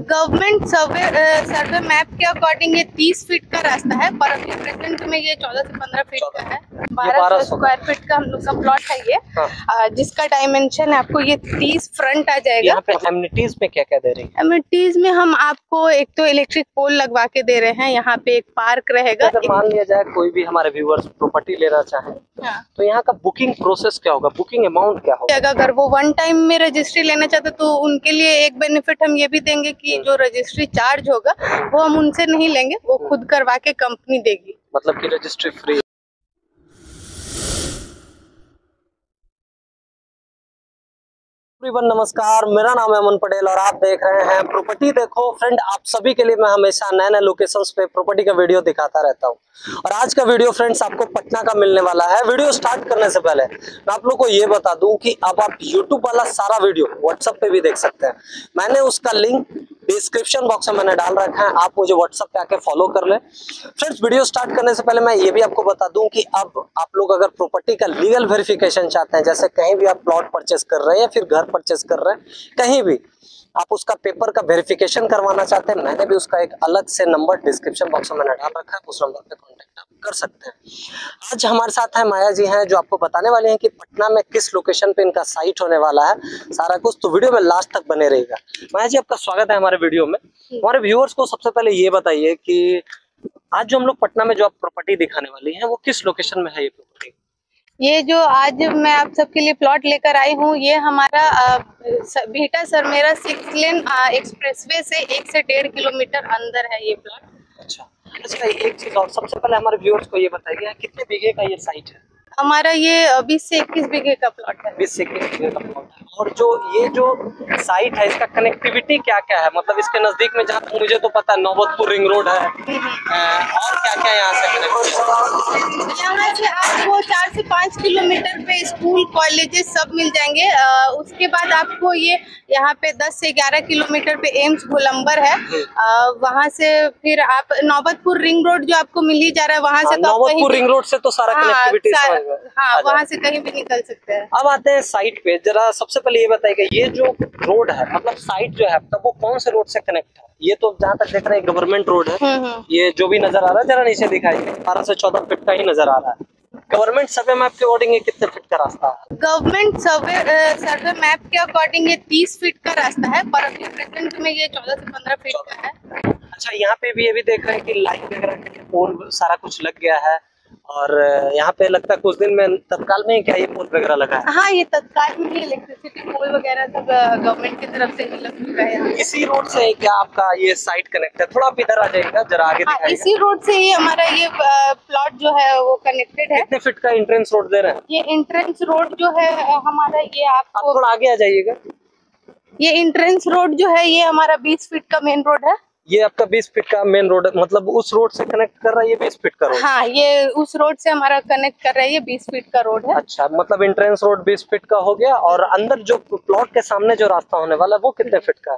Government survey map के according ये 30 feet का रास्ता है, पर अभी प्रेजेंट में ये 14 से 15 फीट का है। 1200 स्क्वायर फीट का हम लोग का प्लॉट है ये। जिसका डायमेंशन है आपको ये 30 फ्रंट आ जाएगा। यहाँ पे एमिनिटीज में क्या क्या दे रही है? एमिनिटीज में हम आपको एक तो इलेक्ट्रिक पोल लगवा के दे रहे हैं, यहाँ पे एक पार्क रहेगा। अगर मान लिया जाए कोई भी हमारे व्यूअर्स प्रॉपर्टी लेना चाहे तो यहाँ का बुकिंग प्रोसेस क्या होगा, बुकिंग अमाउंट क्या होगा? अगर वो वन टाइम में रजिस्ट्री लेना चाहते तो उनके लिए एक बेनिफिट हम ये भी देंगे कि जो रजिस्ट्री चार्ज होगा वो हम उनसे नहीं लेंगे, वो खुद करवा के कंपनी देगी, मतलब कि रजिस्ट्री फ्री। नमस्कार, मेरा नाम है अमन पटेल और आप देख रहे हैं प्रॉपर्टी देखो। फ्रेंड, आप सभी के लिए मैं हमेशा नए नए लोकेशंस पे प्रॉपर्टी का वीडियो दिखाता रहता हूं और आज का वीडियो फ्रेंड्स आपको पटना का मिलने वाला है। वीडियो स्टार्ट करने से पहले मैं आप लोग को ये बता दूं कि अब आप यूट्यूब वाला सारा वीडियो व्हाट्सएप पे भी देख सकते हैं। मैंने उसका लिंक डिस्क्रिप्शन बॉक्स में मैंने डाल रखा है, आप मुझे व्हाट्सएप पे आके फॉलो कर ले। फ्रेंड्स, वीडियो स्टार्ट करने से पहले मैं ये भी आपको बता दूं कि अब आप लोग अगर प्रॉपर्टी का लीगल वेरिफिकेशन चाहते हैं, जैसे कहीं भी आप प्लॉट परचेस कर रहे हैं या फिर घर परचेस कर रहे हैं, कहीं भी आप उसका पेपर का वेरिफिकेशन करवाना चाहते हैं, मैंने भी उसका एक अलग से नंबर डिस्क्रिप्शन बॉक्स में मैंने डाल रखा है, उस नंबर पे कांटेक्ट आप कर सकते हैं। आज हमारे साथ है माया जी हैं, जो आपको बताने वाले हैं कि पटना में किस लोकेशन पे इनका साइट होने वाला है, सारा कुछ। तो वीडियो में लास्ट तक बने रहेगा। माया जी, आपका स्वागत है हमारे वीडियो में। हमारे व्यूअर्स को सबसे पहले ये बताइए कि आज जो हम लोग पटना में जो आप प्रॉपर्टी दिखाने वाली है वो किस लोकेशन में है ये प्रॉपर्टी? ये जो आज मैं आप सबके लिए प्लॉट लेकर आई हूँ, ये हमारा बिहटा सरमेरा 6 लेन एक्सप्रेसवे से 1 से 1.5 किलोमीटर अंदर है ये प्लॉट। अच्छा, एक चीज और सबसे पहले हमारे व्यूअर्स को ये बताइए कितने बीघे का ये साइट है? हमारा ये 20 से 21 बीघे का प्लॉट है। 20 से 21 बीघे का प्लॉट है। और जो ये जो साइट है इसका कनेक्टिविटी क्या क्या है? मतलब इसके नजदीक में, जहाँ तक मुझे तो पता है नौबतपुर रिंग रोड है, और क्या क्या यहाँ से कनेक्ट? यहाँ से आपको 4 से 5 किलोमीटर पे स्कूल कॉलेजेस सब मिल जाएंगे। उसके बाद आपको ये यहाँ पे 10 से 11 किलोमीटर पे एम्स गोलंबर है। वहाँ से फिर आप नौबतपुर रिंग रोड जो आपको मिल ही जा रहा है, वहाँ से नौबतपुर रिंग रोड से तो सारा कनेक्टिविटी वहाँ से कहीं भी निकल सकते हैं। अब आते हैं साइट पे। जरा सबसे पहले ये बताइए, ये जो रोड है, मतलब साइट जो है आपका, वो कौन से रोड से कनेक्ट है? ये तो जहाँ तक देख रहे हैं गवर्नमेंट रोड है। ये जो भी नजर आ रहा है, जरा नीचे दिखाइए, 12 से 14 फीट का ही नजर आ रहा है। गवर्नमेंट सर्वे मैप के अकॉर्डिंग ये कितने फीट का रास्ता है? गवर्नमेंट सर्वे मैप के अकॉर्डिंग ये 30 फीट का रास्ता है, पर अभी प्रेजेंट में ये 14 से 15 फीट का है। अच्छा, यहाँ पे भी ये भी देख रहे हैं कि लाइट वगैरह के पोल सारा कुछ लग गया है और यहाँ पे लगता है कुछ दिन में तत्काल में क्या ये पोल वगैरह लगा है? हाँ, ये तत्काल में ही इलेक्ट्रिसिटी पोल वगैरह सब गवर्नमेंट की तरफ से ही लग चुका है। इसी रोड से क्या आपका ये साइट कनेक्ट है? थोड़ा आप इधर आ जाइएगा, जरा आगे दिखाइए। इसी रोड से ही हमारा ये प्लॉट जो है वो कनेक्टेड है। कितने फीट का एंट्रेंस रोड दे रहे हैं? ये एंट्रेंस रोड जो है हमारा, ये आपको आप थोड़ा आगे आ जाइएगा। ये एंट्रेंस रोड जो है ये हमारा 20 फीट का मेन रोड है। ये आपका 20 फीट का मेन रोड है, मतलब उस रोड से कनेक्ट कर रहा है ये 20 फीट का रोड? हाँ, ये उस रोड से हमारा कनेक्ट कर रहा है, ये 20 फीट का रोड है। अच्छा, मतलब एंट्रेंस रोड 20 फीट का हो गया और अंदर जो प्लॉट के सामने जो रास्ता होने वाला है वो कितने फीट का है?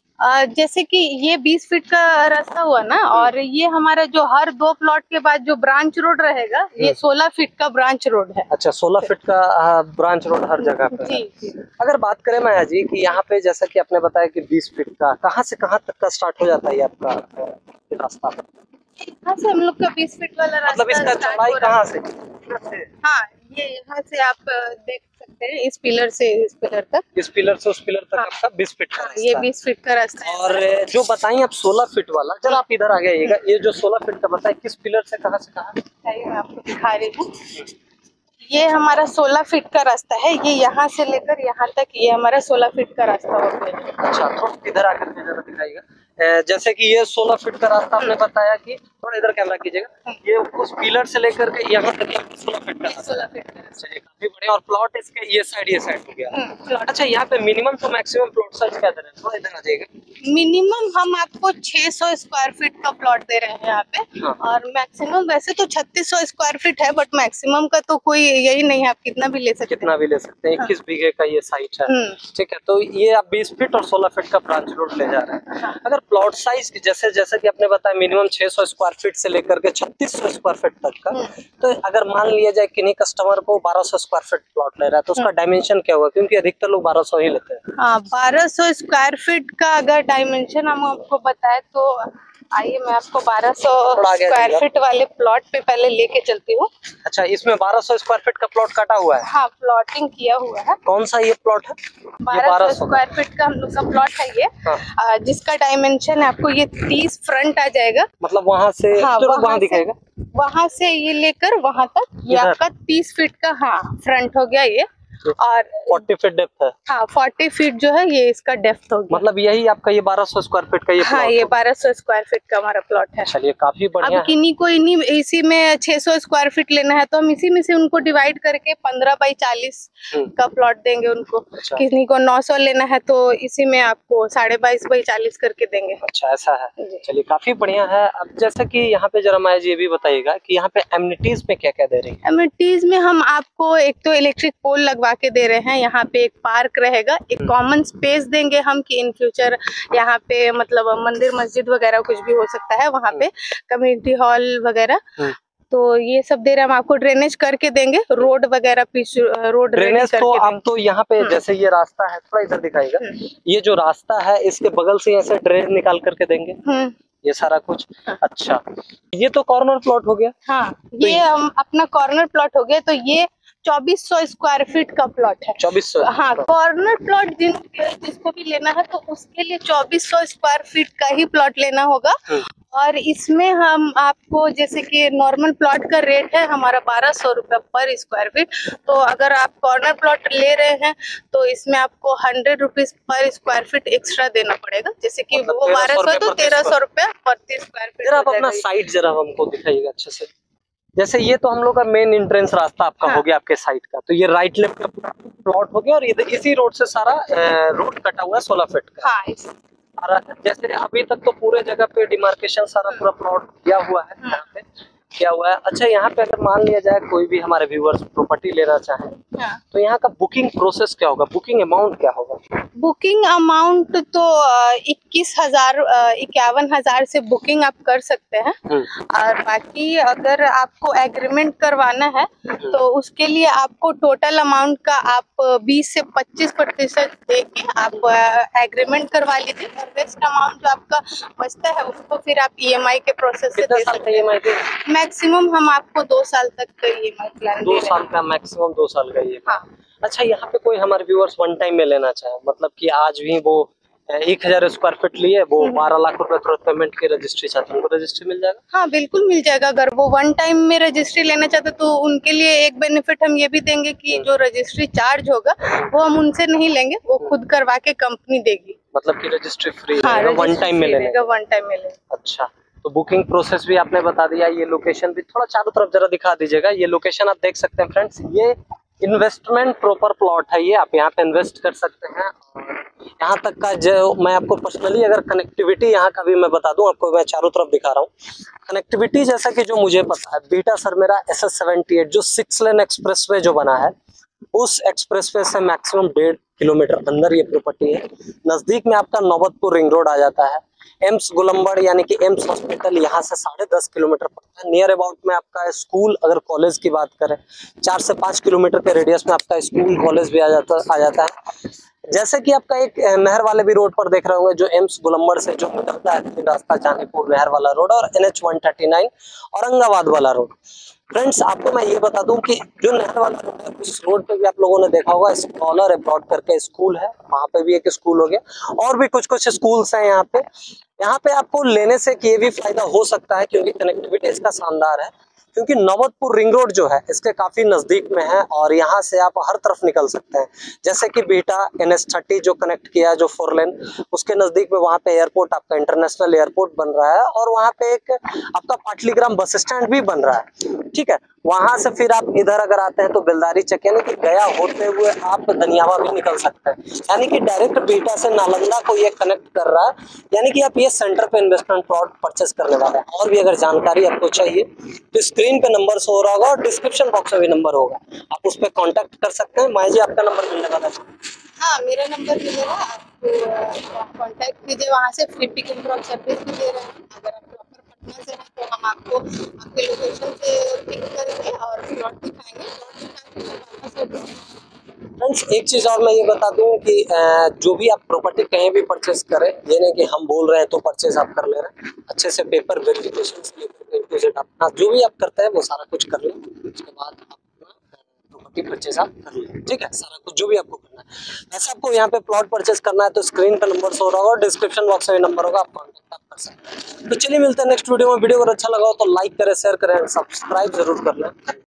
जैसे कि ये 20 फीट का रास्ता हुआ ना, और ये हमारा जो हर 2 प्लॉट के बाद जो ब्रांच रोड रहेगा, ये 16 फीट का ब्रांच रोड है। अच्छा, 16 फीट का ब्रांच रोड हर जगह पे है। जी। अगर बात करें माया जी कि यहाँ पे जैसा कि आपने बताया कि 20 फीट का, कहाँ से कहाँ तक का स्टार्ट हो जाता है ये आपका रास्ता? यहाँ से हम लोग का 20 फीट वाला रास्ता, मतलब इसका चौड़ाई कहाँ से? हाँ, ये यहाँ से आप देख सकते हैं, इस पिलर से इस पिलर तक, इस पिलर से उस पिलर तक आपका 20 फीट का रास्ता। ये 20 फीट का रास्ता है। और जो बताइए आप 16 फीट वाला, जरा आप इधर आ जाइएगा। ये जो 16 फीट का बताइए किस पिलर से कहाँ से कहाँ? मैं आपको दिखा रही हूँ। ये हमारा 16 फीट का रास्ता है, ये यहाँ से लेकर यहाँ तक ये हमारा 16 फीट का रास्ता हो गया। अच्छा, थोड़ा इधर आकर के जरा दिखाइएगा। जैसे कि ये 16 फीट का रास्ता आपने बताया कि, थोड़ा इधर कैमरा कीजिएगा, ये उस पिलर से लेकर के यहाँ तक 16 फीट का रास्ता है। काफी बड़े। और प्लॉट इसके ये साइड हो गया। अच्छा, यहाँ पे मिनिमम तो मैक्सिमम प्लॉट साइज क्या दे रहे हैं? थोड़ा इधर आ जाइएगा। मिनिमम हम आपको 600 स्क्वायर फीट का प्लॉट दे रहे हैं यहाँ पे। और मैक्सिमम वैसे तो 3600 स्क्वायर फीट है, बट मैक्सिमम का तो कोई यही नहीं है, आप कितना भी ले सकते हैं। कितना भी ले सकते हैं। 21 बीघे का ये साइट है, ठीक है। तो ये आप 20 फीट और 16 फीट का ब्रांच रोड ले जा रहे हैं। अगर प्लॉट साइज जैसे कि आपने बताया मिनिमम 600 स्क्वायर फीट से लेकर के 3600 स्क्वायर फीट तक का, तो अगर मान लिया जाए किन्हीं कस्टमर को 1200 स्क्वायर फीट प्लॉट ले रहा है तो उसका डायमेंशन क्या होगा, क्योंकि अधिकतर लोग 1200 ही लेते हैं। हाँ, 1200 स्क्वायर फीट का अगर डायमेंशन हम आपको बताए तो आइए मैं आपको 1200 स्क्वायर फीट वाले प्लॉट पे पहले लेके चलती हूँ। अच्छा, इसमें 1200 स्क्वायर फीट का प्लॉट काटा हुआ है? हाँ, प्लॉटिंग किया हुआ है। कौन सा ये प्लॉट है? 1200 स्क्वायर फीट का हम लोग का प्लॉट है ये। हाँ। जिसका डायमेंशन है आपको ये 30 फ्रंट आ जाएगा। मतलब वहाँ से वहाँ दिखाएगा, वहाँ से ये लेकर वहाँ तक ये आपका 30 फीट का, हाँ, फ्रंट हो गया ये। और 40 फीट डेप्थ है। हाँ, 40 फीट जो है ये इसका डेप्थ हो गया। मतलब यही आपका ये 1200 स्क्वायर फीट का ये हाँ, ये 1200 स्क्वायर फीट का हमारा प्लॉट है। चलिए, काफी बढ़िया। अब किन्हीं को इसी में 600 स्क्वायर फीट लेना है तो हम इसी में से उनको डिवाइड करके 15 बाई 40 का प्लॉट देंगे उनको। अच्छा। किन्हीं को 900 लेना है तो इसी में आपको 22.5 बाई 40 करके देंगे। अच्छा, ऐसा है। चलिए, काफी बढ़िया है। अब जैसा कि यहाँ पे जरा माया जी ये भी बताइएगा कि यहाँ पे एमिनिटीज में क्या क्या दे रही है? एमिनिटीज में हम आपको एक तो इलेक्ट्रिक पोल लगवा के दे रहे हैं, यहाँ पे एक पार्क रहेगा, एक कॉमन स्पेस देंगे हम कि इन फ्यूचर यहाँ पे मतलब मंदिर मस्जिद वगैरह कुछ भी हो सकता है, वहाँ पे कम्युनिटी हॉल वगैरह, तो ये सब दे रहे हैं हम आपको। ड्रेनेज करके देंगे, रोड वगैरह रोड ड्रेनेज तो आप तो यहाँ पे जैसे ये रास्ता है, थोड़ा इधर दिखाएगा, ये जो रास्ता है इसके बगल से ऐसे ड्रेन निकाल करके देंगे ये सारा कुछ। अच्छा, ये तो कॉर्नर प्लॉट हो गया। हाँ, तो ये हम अपना कॉर्नर प्लॉट हो गया। तो ये 2400 स्क्वायर फीट का प्लॉट है। 2400? हाँ, कॉर्नर प्लॉट जिसको भी लेना है तो उसके लिए 2400 स्क्वायर फीट का ही प्लॉट लेना होगा। और इसमें हम आपको जैसे कि नॉर्मल प्लॉट का रेट है हमारा 1200 रुपये पर स्क्वायर फीट, तो अगर आप कॉर्नर प्लॉट ले रहे हैं तो इसमें आपको 100 rupees per square feet extra देना पड़ेगा। जैसे कि वो 1200 तो 1300 रुपये प्रति स्क्वायर फीट। आप अपना साइट जरा हमको दिखाइएगा अच्छे से। जैसे ये तो हम लोग का मेन एंट्रेंस रास्ता आपका हो गया आपके साइड का, तो ये राइट लेफ्ट का प्लॉट हो गया और इसी रोड से सारा रोड कटा हुआ है 16 फीट का। हाँ, और जैसे अभी तक तो पूरे जगह पे डिमार्केशन सारा पूरा प्लॉट किया हुआ है, यहाँ पे किया हुआ है। अच्छा, यहाँ पे अगर मान लिया जाए कोई भी हमारे व्यूअर्स प्रॉपर्टी लेना चाहे तो यहाँ का बुकिंग प्रोसेस क्या होगा, बुकिंग अमाउंट क्या होगा? बुकिंग अमाउंट तो 51,000 से बुकिंग आप कर सकते हैं। और बाकी अगर आपको एग्रीमेंट करवाना है तो उसके लिए आपको टोटल अमाउंट का आप 20 से 25% देके आप एग्रीमेंट करवा लीजिए। और रेस्ट अमाउंट जो आपका बचता है उसको फिर आप EMI के प्रोसेस से दे सकते हैं। मैक्सिमम हम आपको 2 साल तक का EMI प्लान 2 साल का मैक्सिमम 2 साल का EMI। हाँ। अच्छा, यहाँ पे कोई हमारे व्यूअर्स वन टाइम में लेना चाहे, मतलब कि आज भी वो 1000 स्क्वायर फीट लिए, वो 12 लाख रुपए तुरंत पेमेंट की रजिस्ट्री चाहते हैं, उनको रजिस्ट्री मिल जाएगा? हाँ, बिल्कुल मिल जाएगा। अगर वो वन टाइम में रजिस्ट्री लेना चाहते तो उनके लिए एक बेनिफिट हम ये भी देंगे कि जो रजिस्ट्री चार्ज होगा वो हम उनसे नहीं लेंगे, वो खुद करवा के कंपनी देगी। मतलब कि रजिस्ट्री फ्री हाँ, वन टाइम में लेने? वन टाइम में लेने। अच्छा, तो बुकिंग प्रोसेस भी आपने बता दिया। ये लोकेशन भी थोड़ा चारों तरफ जरा दिखा दीजिएगा। ये लोकेशन आप देख सकते हैं फ्रेंड्स, ये इन्वेस्टमेंट प्रॉपर प्लॉट है, ये आप यहाँ पे इन्वेस्ट कर सकते हैं। और यहाँ तक का जो मैं आपको पर्सनली अगर कनेक्टिविटी यहाँ का भी मैं बता दूं आपको, मैं चारों तरफ दिखा रहा हूँ कनेक्टिविटी। जैसा कि जो मुझे पता है, बीटा सर मेरा SS78 जो 6 लेन एक्सप्रेसवे जो बना है, उस एक्सप्रेसवे से मैक्सिमम 1.5 किलोमीटर अंदर ये प्रॉपर्टी है। नजदीक में आपका नौबतपुर रिंग रोड आ जाता है। एम्स गोलंबर यानी कि एम्स हॉस्पिटल यहाँ से 10.5 किलोमीटर पड़ता है। नियर अबाउट में आपका स्कूल, अगर कॉलेज की बात करें 4 से 5 किलोमीटर के रेडियस में आपका स्कूल कॉलेज भी आ जाता है। जैसे कि आपका एक नहर वाले भी रोड पर देख रहे होंगे, जो एम्स गोलंबर से जो निकलता है रास्ता, जानीपुर नहर वाला रोड और NH 139 औरंगाबाद वाला रोड। फ्रेंड्स, आपको मैं ये बता दूं कि जो नहर वाला रोड है उस रोड पे भी आप लोगों ने देखा होगा स्कॉलर अब्रॉड करके स्कूल है, वहाँ पे भी एक स्कूल हो गया और भी कुछ स्कूल्स हैं यहाँ पे। यहाँ पे आपको लेने से ये भी फायदा हो सकता है क्योंकि कनेक्टिविटी इसका शानदार है, क्योंकि नौबतपुर रिंग रोड जो है इसके काफी नजदीक में है और यहाँ से आप हर तरफ निकल सकते हैं। जैसे कि बीटा NH30 जो कनेक्ट किया है जो 4 लेन, उसके नजदीक में वहाँ पे एयरपोर्ट, आपका इंटरनेशनल एयरपोर्ट बन रहा है और वहाँ पे एक आपका पाटलीग्राम बस स्टैंड भी बन रहा है। ठीक है, वहां से फिर आप इधर अगर आते हैं तो बेलदारी चक यानी कि गया होते हुए आप धनियावा भी निकल सकते हैं, यानी कि डायरेक्ट बीटा से नालंदा को ये कनेक्ट कर रहा है। यानी कि आप ये सेंटर पे इन्वेस्टमेंट प्लॉट परचेस करने वाले हैं। और भी अगर जानकारी आपको चाहिए तो स्क्रीन पे नंबर शो हो रहा होगा और डिस्क्रिप्शन बॉक्स में भी नंबर होगा, आप उस पर कॉन्टेक्ट कर सकते हैं। माया जी आपका नंबर मिलने वाला है। हाँ, मेरा नंबर मिलेगा, आपको कांटेक्ट कीजिए। वहाँ से free pick and drop service भी दे रहे हैं। अगर आप प्रॉपर पटना से हैं तो हम आपको आपके लोकेशन से पिक करेंगे और प्लॉट दिखाएंगे। फ्रेंड्स एक चीज और मैं ये बता दूं कि जो भी आप प्रॉपर्टी कहीं भी परचेस करें, ये नहीं कि हम बोल रहे हैं तो परचेस आप कर ले रहे हैं। अच्छे से पेपर वेरिफिकेशन से लेकर A to Z अपना जो भी आप करते हैं वो सारा कुछ कर लें, उसके बाद आप प्रॉपर्टी परचेस आप कर लें। ठीक है, सारा कुछ जो भी आपको करना है। ऐसा आपको यहाँ पे प्लॉट परचेस करना है तो स्क्रीन पे नंबर शो रहा होगा, डिस्क्रिप्शन बॉक्स में नंबर होगा, आप कॉन्टेक्ट कर सकते हैं। तो चलिए मिलते हैं नेक्स्ट वीडियो में। वीडियो अगर अच्छा लगा हो तो लाइक करें, शेयर करें, सब्सक्राइब जरूर कर लें।